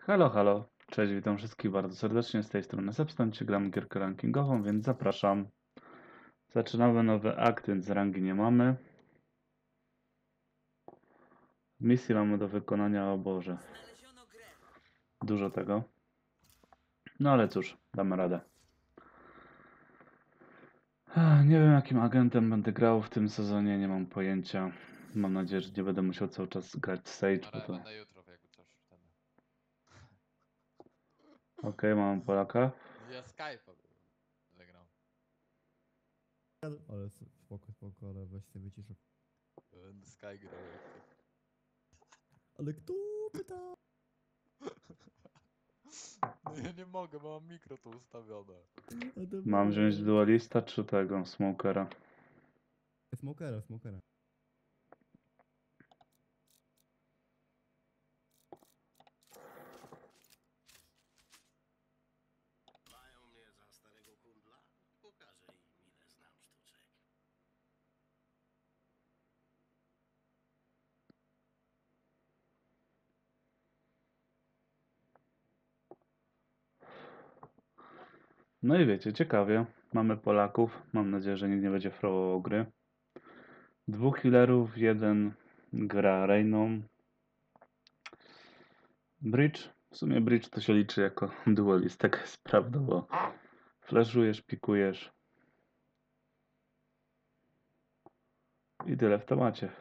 Halo, halo. Cześć, witam wszystkich bardzo serdecznie z tej strony Substancie. Gramy gierkę rankingową, więc zapraszam. Zaczynamy nowy akt, więc rangi nie mamy. Misji mamy do wykonania, o Boże. Dużo tego. No ale cóż, damy radę. Nie wiem, jakim agentem będę grał w tym sezonie, nie mam pojęcia. Mam nadzieję, że nie będę musiał cały czas grać Sage, bo Ale to... będę jutro, jakby coś wtedy. Okej, mamy Polaka. Ja Skype'a wygrał. Ale spoko, ale weź sobie wycisz. Sky grał jak to. Ale kto pyta? No ja nie mogę, bo mam mikro tu ustawione. Mam wziąć dualista czy tego, smokera? Smokera. Mają mnie za starego kundla? Pokażę im, ile znam sztuczek. No i wiecie, ciekawie. Mamy Polaków. Mam nadzieję, że nikt nie będzie frałował gry. Dwóch healerów, jeden gra Reyną. Bridge. W sumie bridge to się liczy jako duelist, taka jest prawda, bo flashujesz, pikujesz. I tyle w temacie.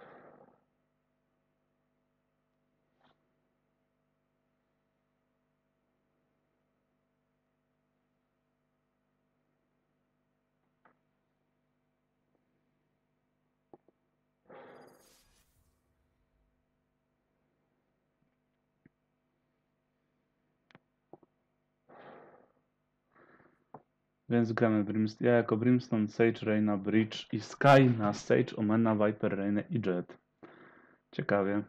Więc gramy ja jako Brimstone, Sage, Reyna, Bridge i Sky na Sage, Omena, Viper, Reyna i Jet. Ciekawie.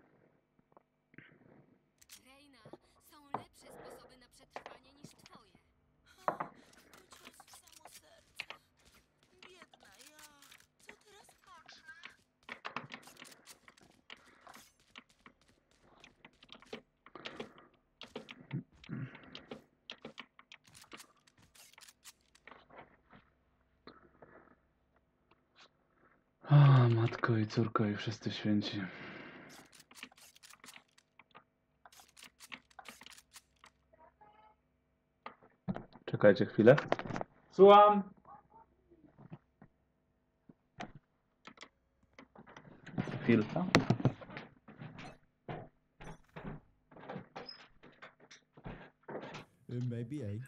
Reina, są lepsze sposoby na przetrwanie niż twoje. To cios w samo serce. Biedna ja. Co teraz pocznę? O, matko i córko i wszyscy święci. Czekajcie chwilę. Słucham! Chwilka. Maybe A.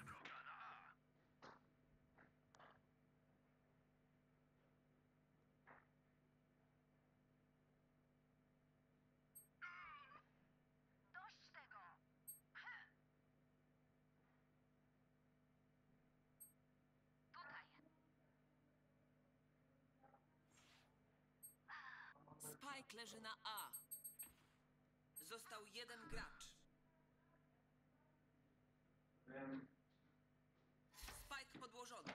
Spike leży na A. Został jeden gracz. Spike podłożony.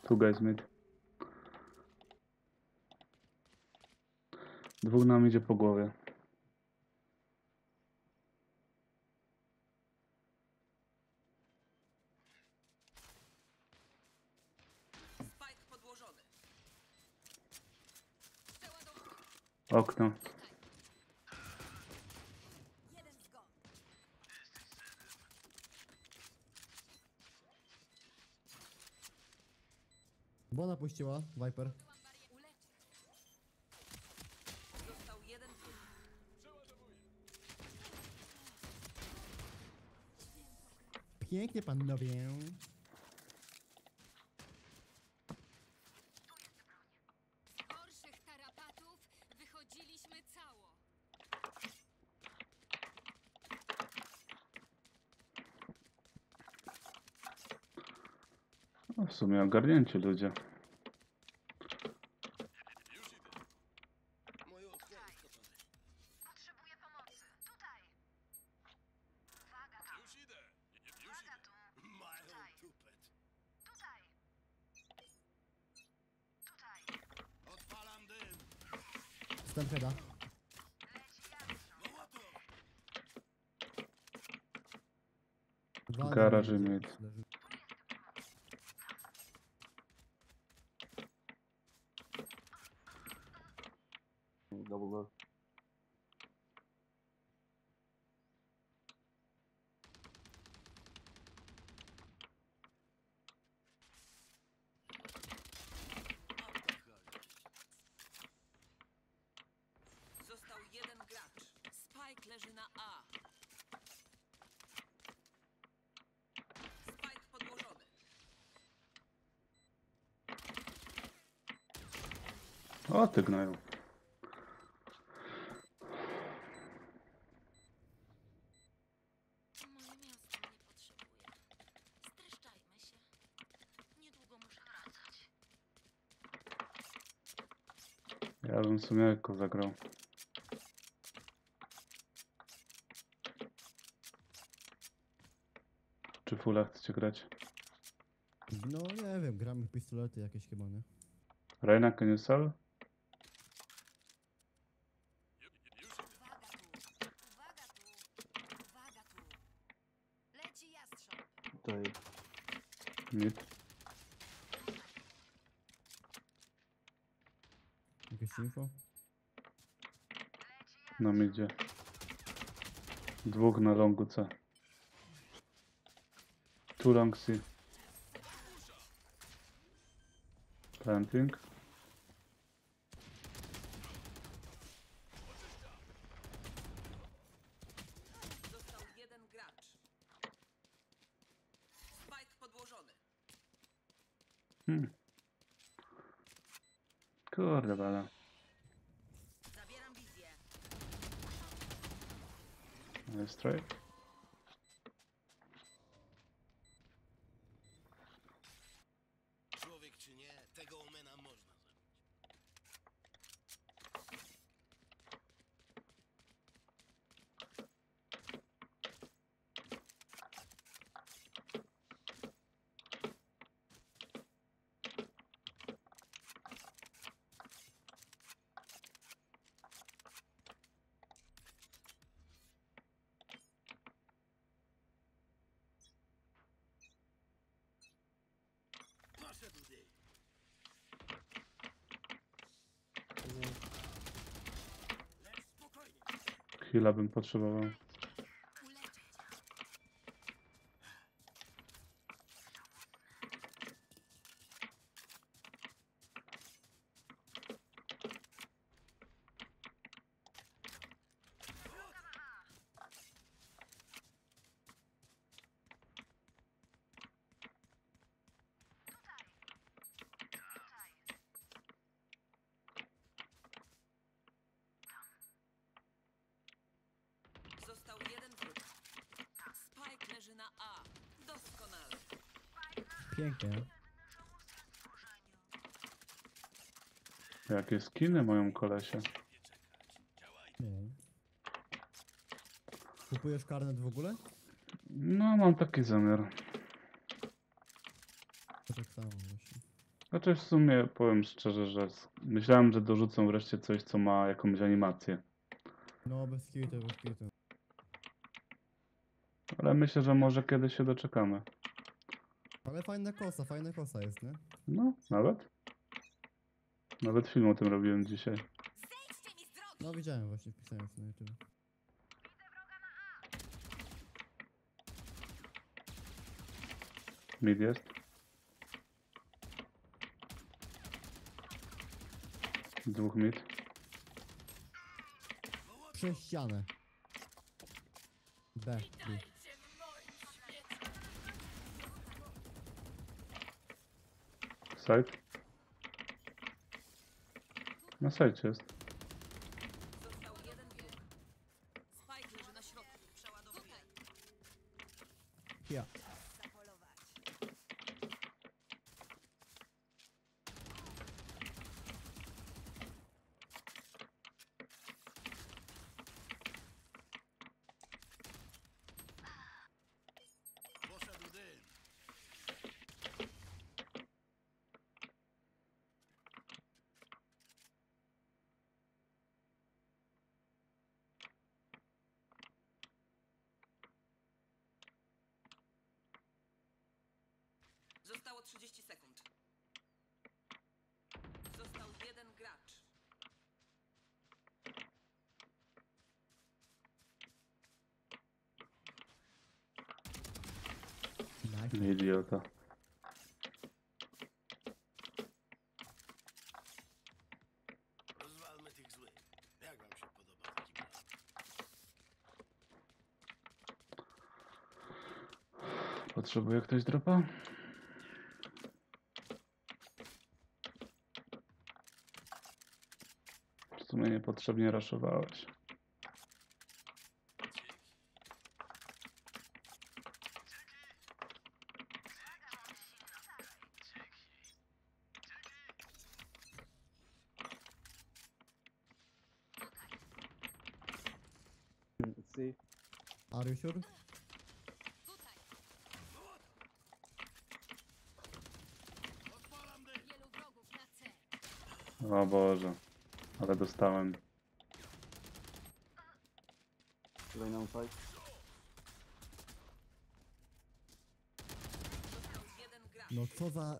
Tu guys mid. Dwóch nam idzie po głowie. Spike podłożony. Okno. Jeden zgon. Bona puściła, Viper. Został jeden wróg. Pięknie, panowie. Z gorszych tarapatów wychodziliśmy cało. No w sumie ogarnięci ludzie. Mój utwór jest gotowy. Mają tupet. Odpalam dym. Wstęp heada. Dwa Garaży leży. mid. Został jeden gracz. Spike leży na A. Spike podłożony. O, ty gnoju. Moje miasto mnie potrzebuje. Streszczajmy się. Niedługo muszę wracać. Ja bym w sumie jako zagrał. Czy fulla chcecie grać? No nie wiem, gramy w pistolety jakieś chyba, nie? Reina, can you sell? Uwaga tu. Uwaga tu. Leci jastrząb. Tutaj Mid. Jakieś info? Na midzie. Dwóch na longu C. Two long C. Planting. Został jeden gracz. Spike podłożony. Kurde bala. Zabieram wizję. Nice try. Człowiek czy nie, tego omena można zabić. Poszedł dym. Lecz spokojnie. Chwila bym potrzebował. Uleczyć. Został jeden wróg. Spike leży na A. Doskonale. Pięknie. Jakie skiny mają kolesie. Nie. Kupujesz karnet w ogóle? No, mam taki zamiar. To tak samo właśnie. Znaczy w sumie powiem szczerze, że myślałem, że dorzucą wreszcie coś, co ma jakąś animację. No, bez kitu, bez kitu. Ale myślę, że może kiedyś się doczekamy. Ale fajna kosa jest, nie? No, nawet. Nawet film o tym robiłem dzisiaj. Zejdźcie mi z drogi! No, widziałem właśnie, wpisałem sobie na YouTube. Mid jest. Dwóch mid. Przez ścianę. B. B. Side. Na side jest. Został jeden wróg. Spike leży na środku. Przeładowuję. Ja. Zapolować. Poszedł dym. Zostało 30 sekund. Został jeden gracz. Nice. Idiota. Rozwalmy tych złych. Jak wam się podoba taki plan? Potrzebuje ktoś dropa? W sumie niepotrzebnie raszowałeś. Are you sure? Tutaj. Odpalam dym. Wielu wrogów na C. O Boże. Ale dostałem. Został jeden gracz. No co za...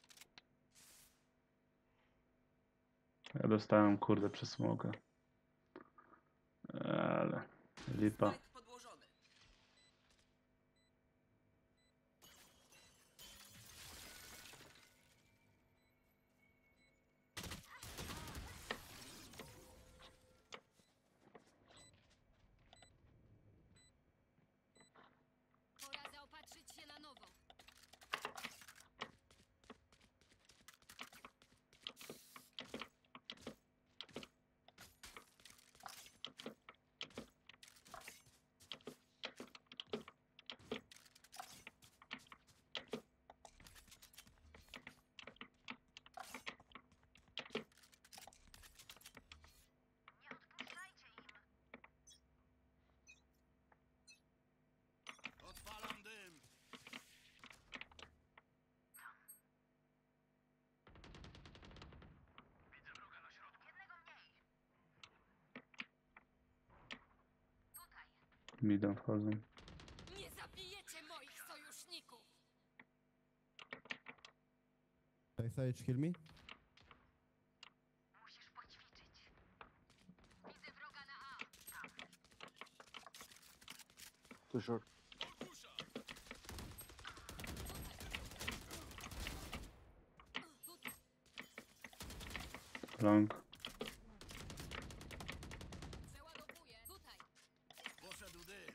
Ja dostałem kurde przez smoka. Ale lipa. Spike podłożony. Pora zaopatrzyć się na nowo. Odpalam dym. Midem wchodzą. Nie zabijecie moich sojuszników! Sage, heal me? Long. Przeładowuję. Tutaj. Poszedł dym.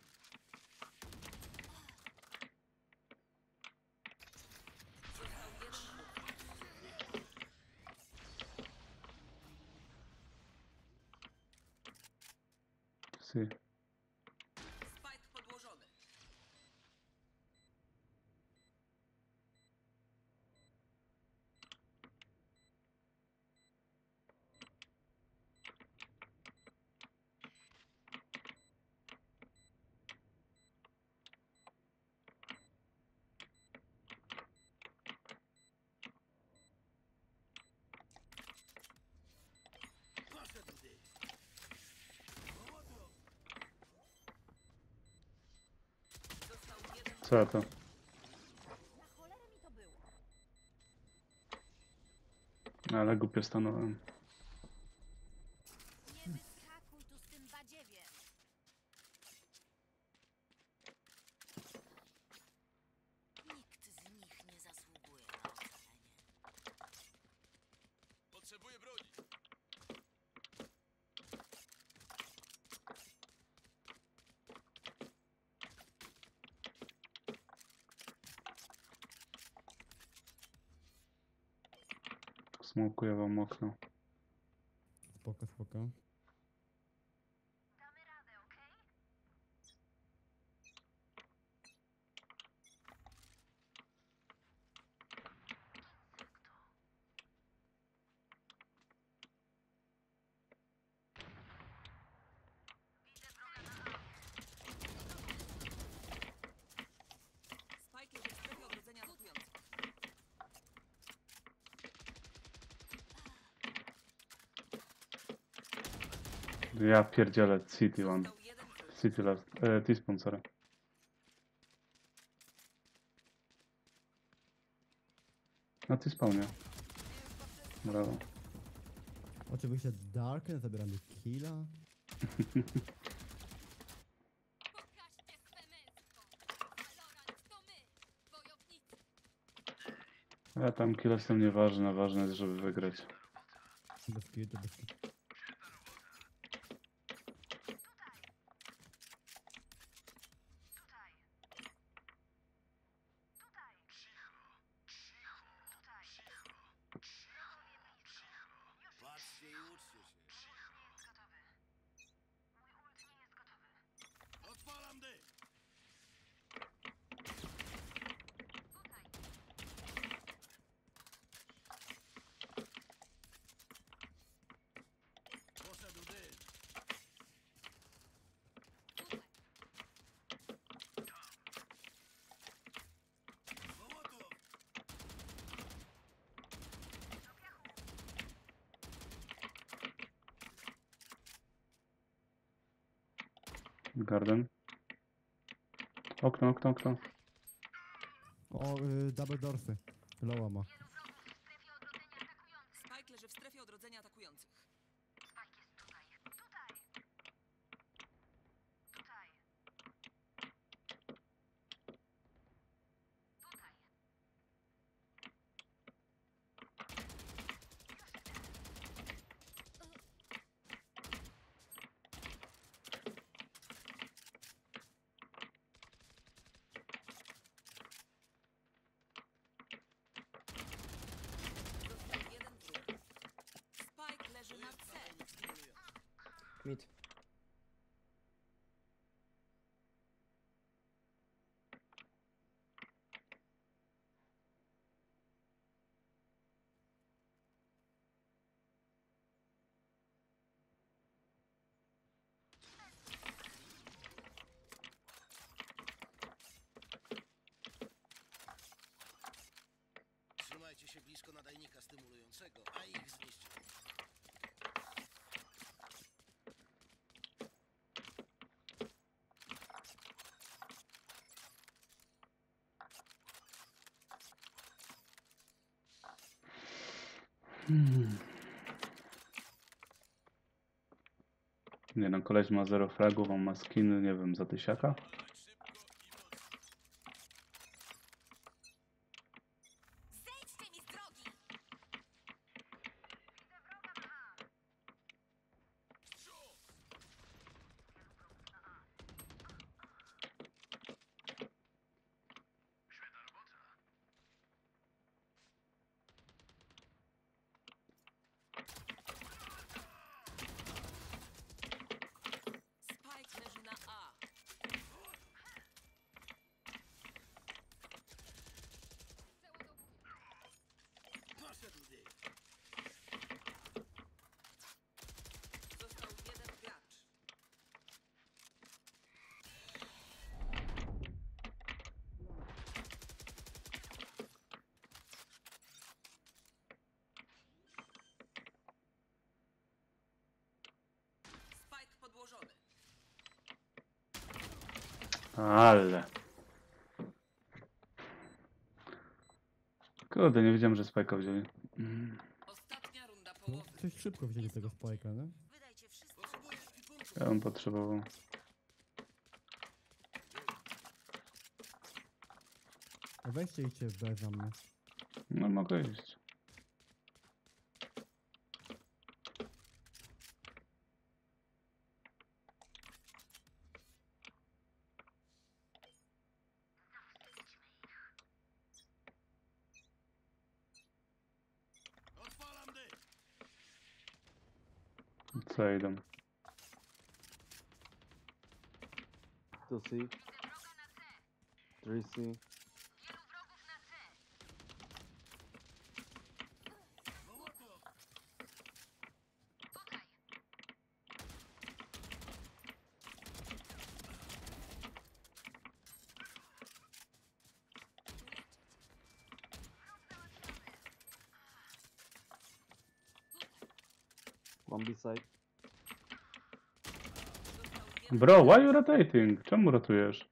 Został jeden wróg. Si. Spike podłożony. Co to? Ale głupio stanąłem. Nie wyskakuj tu z tym badziewiem. Nikt z nich nie zasługuje na ocalenie. Potrzebuję broni. Smokuję wam okno. Spoko, spoko. Spike jest w strefie odrodzenia atakujących. Ja pierdzielę City One. Został jeden wróg. City Last. T-sponsor. Na T-spawnie. Brawo. Oczywiście Darken zabiera mi killa. Pokażcie swe męstwo. Valorant to my, wojownicy. Ja tam kill jestem nieważne, ważne jest, żeby wygrać. Bez kitu, bez kitu. Patrzcie i uczcie się. Odpalam dym. Poszedł dym. Mołotow. Garden. Okno, okno, okno. O, double dorsy. Loła ma. Spike leży w strefie odrodzenia atakujących. Został jeden wróg. Spike leży na C. Mid. Trzymajcie się blisko nadajnika stymulującego, a ich zniszczymy. Nie no, koleś ma 0 fragów, on ma skiny, nie wiem, za tysiaka. Zejdźcie mi z drogi! Spike leży na A. Poszedł dym. Został jeden gracz. Spike podłożony. Ale. Kurde, nie wiedziałem, że spajka wzięli. Ostatnia runda No, połowy. coś szybko wzięli tego spajka, nie? Wydajcie wszystko. Ja bym potrzebował. A weźcie idźcie w B za mnie. No mogę iść. Odpalam dym! Co idą? 2C. 3C. One B-side. Bro, why you rotating? Czemu rotujesz?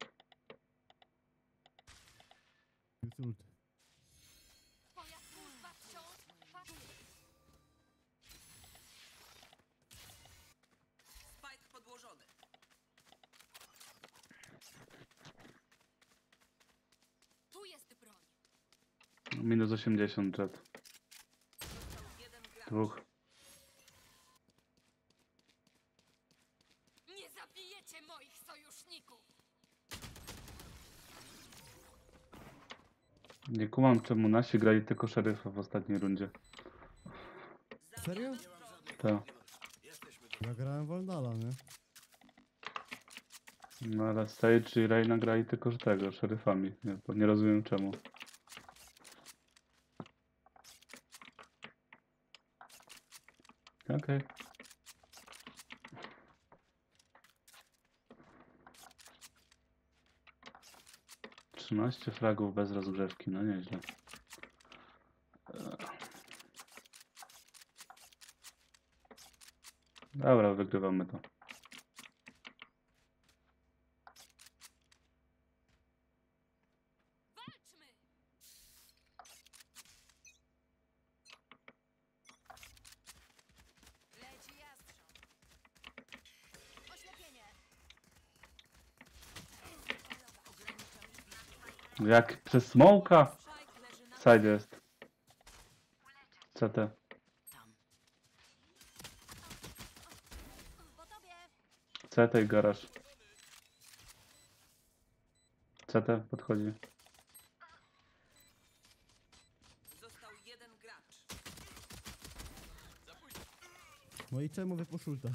Use ult. Twoja służba wciąż trwa. Spike podłożony. Tu jest broń. Minus 80 jet. Został jeden gracz. Dwóch. Nie zabijecie moich sojuszników. Nie kumam, czemu nasi grali tylko szeryfa w ostatniej rundzie. Serio? Tak. Ja grałem Waldala, nie? No ale Sage i Reina grali tylko tego, szeryfami. Nie rozumiem czemu. Okej. 13 fragów bez rozgrzewki, no nieźle. Dobra, wygrywamy to. Walczmy! Leci jastrząb. Oślepienie. Jak przez smoka? Spike leży na Side jest. CT. po tobie. CT i garaż. CT podchodzi. Został jeden gracz. No i czemu wy po szultach?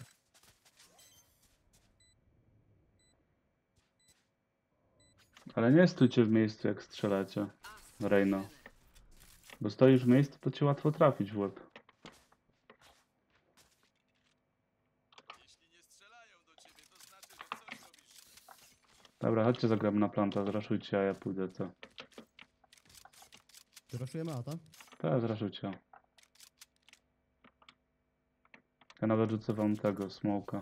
Ale nie stójcie w miejscu jak strzelacie. Reino. Bo stoisz w miejscu, to cię łatwo trafić w łeb. Jeśli nie strzelają do ciebie, to znaczy, że coś robisz. Dobra, chodźcie zagram na planta, zraszujcie, a ja pójdę co. Ty raszujemy A, tak? Tak, zraszujcie. Ja nawet rzucę wam tego, smoka.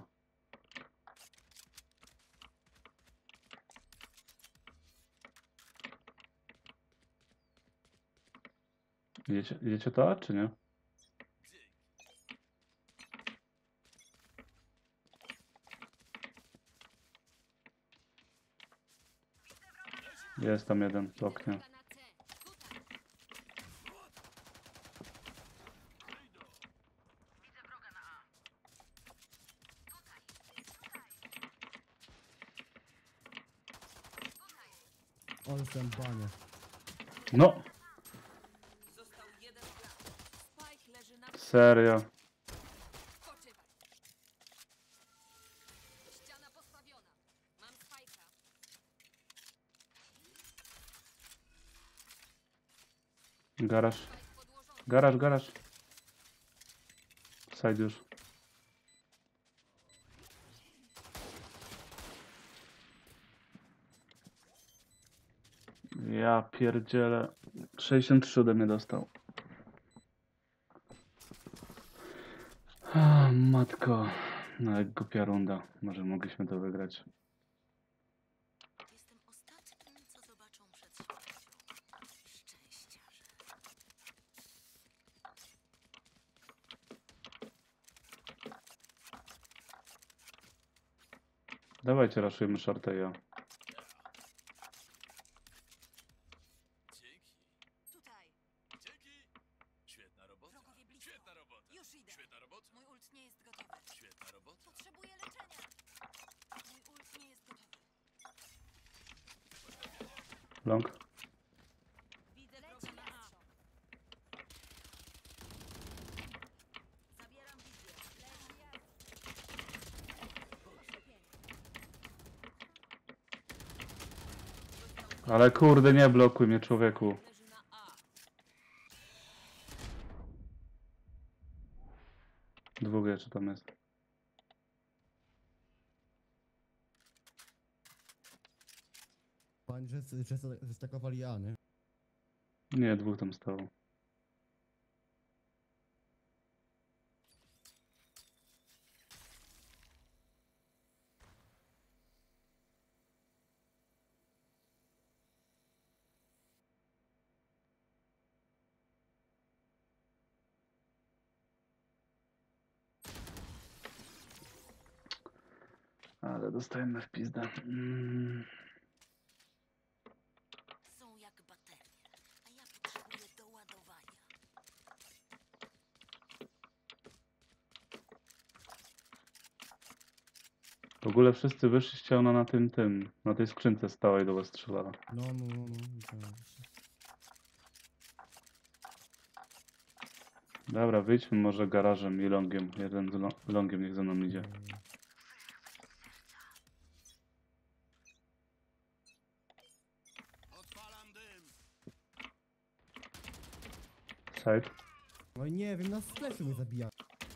Idziecie to, czy nie? Jest tam jeden w oknie. Droga na C. Tutaj. Ale jestem banie. No! Został jeden gracz. Spike leży na Serio. Spoczywaj. Ściana postawiona. Mam spajka. Garaż. Spajk podłożony. Garaż. Side już. Ja pierdzielę. 63 ode mnie dostał. Matko. No jak głupia runda. Może mogliśmy to wygrać. Jestem ostatnim, co zobaczą przed śmiercią. Szczęściarze. Dawajcie, raszujmy shortę ja. Dzięki. Tutaj. Dzięki. Świetna robota. Wrogowie blisko. Świetna robota. Już idę. Świetna robota. Mój ult nie jest gotowy. Świetna robota. Potrzebuję leczenia. Mój ult nie jest gotowy. Long. Widzę wroga na A. Zabieram wizję. Ale kurde, nie blokuj mnie, człowieku. Leży na A. Dwóch jeszcze tam jest. Pan, że zestakowali A, nie? Nie, dwóch tam stało. Ale dostajemy w pizdę. Są jak baterie, a ja potrzebuję doładowania. W ogóle wszyscy wyszliście, ona na tym, na tej skrzynce stała i do was strzelała. No. widziałem się. Dobra, wyjdźmy może garażem i longiem. Jeden z longiem niech ze mną idzie. Odpalam dym. Side. No i nie wiem, na sklepie mnie zabija.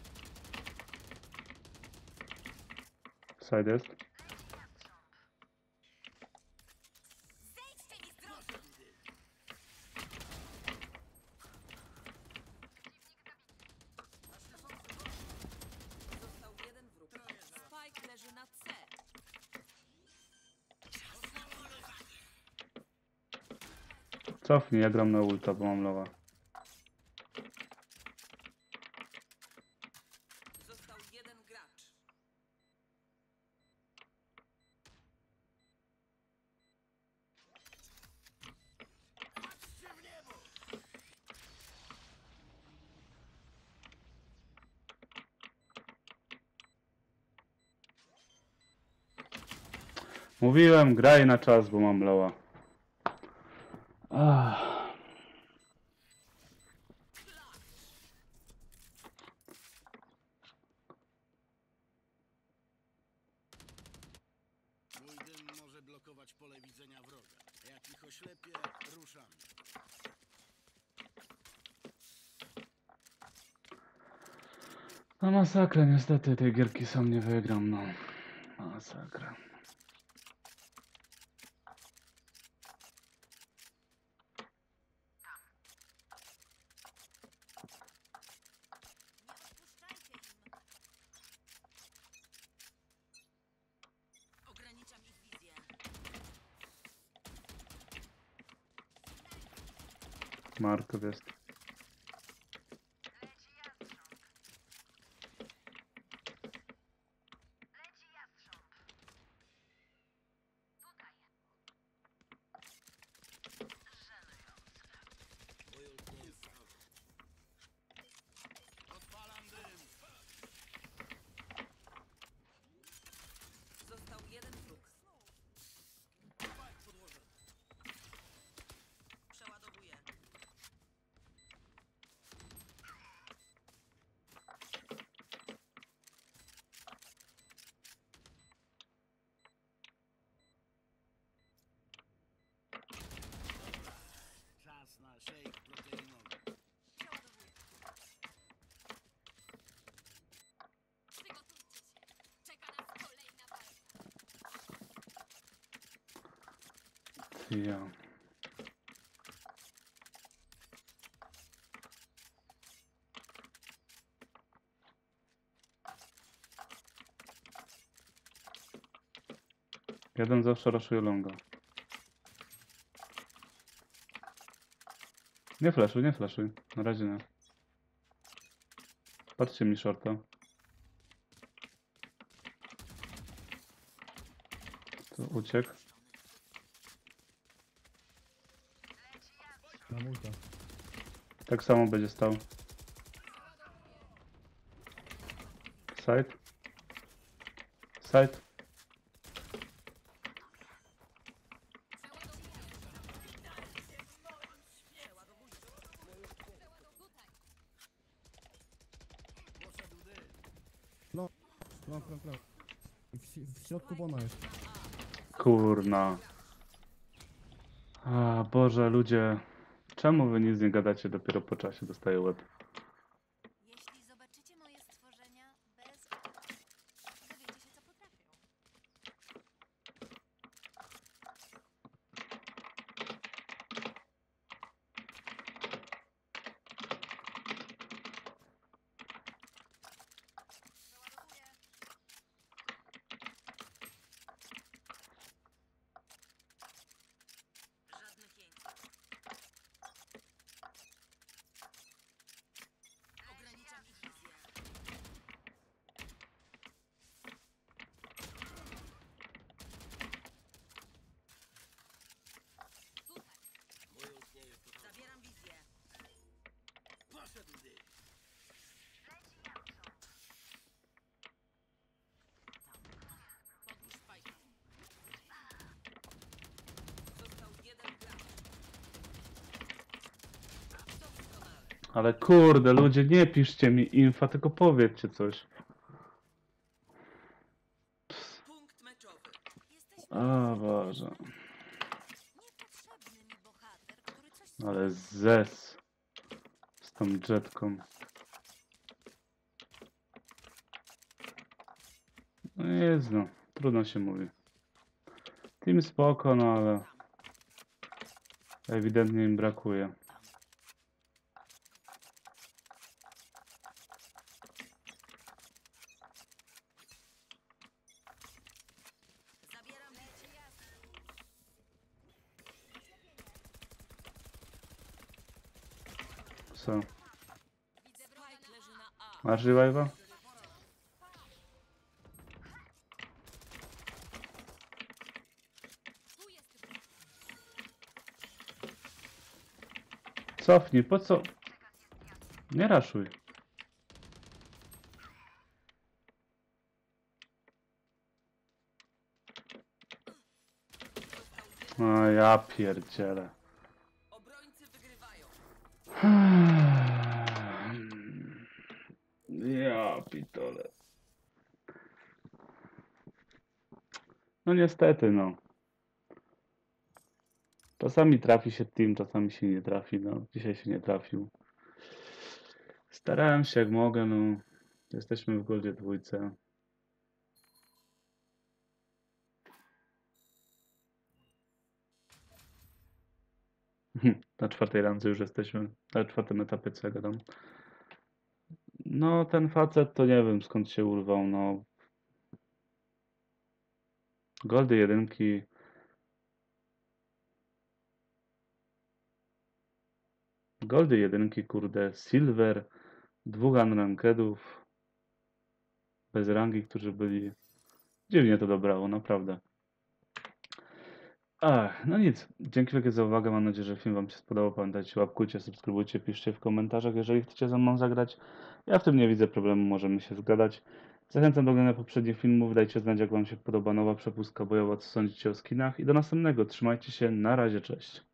Side jest. Zejdźcie mi z drogi! Został jeden wróg. Spike leży na C. Cofnij, ja gram na ulta, bo mam lowa. Został jeden gracz. Mówiłem, graj na czas, bo mam lowa. Ach. Mój dym może blokować pole widzenia wroga. Jak ich oślepię, ruszamy. No masakra, niestety tej gierki sam nie wygram, no. Masakra. Nie odpuszczajcie im. Ograniczam ich wizję. Markov jest. Odpalam dym. Został jeden wróg. Przeładowuję. Czas na shake proteinowy. Przeładowuję. Przygotujcie się. Czeka nas kolejna walka. Ja. Jeden zawsze raszuje longa. Nie flashuj, nie flashuj. Na razie nie. Patrzcie mi shorta. To uciekł. Mam ulta. Tak samo będzie stał. Side. Side. Long. I w środku bona jest. Kurna. A Boże, ludzie. Czemu wy nic nie gadacie? Dopiero po czasie dostaję łeb. Jeśli zobaczycie moje stworzenia bez dowiecie się, co potrafią. Żadnych jęków. Ograniczam ich wizję. Mój ult nie jest gotowy. Zabieram wizję. Poszedł dyś. Podłóż spajka. Został jeden gracz. Doskonale. Ale kurde, ludzie, nie piszcie mi infa, tylko powiedzcie coś. Punkt meczowy. Jesteś O Boże. niepotrzebny mi bohater, który coś Ale zes. Z tą jetką. No jest no, trudno się mówi. Team spoko, no ale ewidentnie im brakuje. Zabieram wizję. Co? Spike leży na A. Masz revive'a? Tu jest Cofnij, po co? Nie raszuj. O ja pierdzielę. Obrońcy wygrywają. Ja pitole. No niestety, no. Czasami trafi się team, czasami się nie trafi, no. Dzisiaj się nie trafił. Starałem się jak mogę, no. Jesteśmy w Goldzie dwójce. Na czwartej randze już jesteśmy. Na czwartym etapie, co ja gadam. No, ten facet to nie wiem skąd się urwał, no. Goldy jedynki. Goldy jedynki, kurde. Silver. 2 unrankedów. Bez rangi, którzy byli. Dziwnie to dobrało, naprawdę. Ach, no nic. Dzięki wielkie za uwagę. Mam nadzieję, że film Wam się spodobał. Pamiętajcie, łapkujcie, subskrybujcie, piszcie w komentarzach, jeżeli chcecie ze mną zagrać. Ja w tym nie widzę problemu, możemy się zgadać. Zachęcam do oglądania poprzednich filmów. Dajcie znać, jak Wam się podoba nowa przepustka bojowa, co sądzicie o skinach. I do następnego. Trzymajcie się. Na razie, cześć.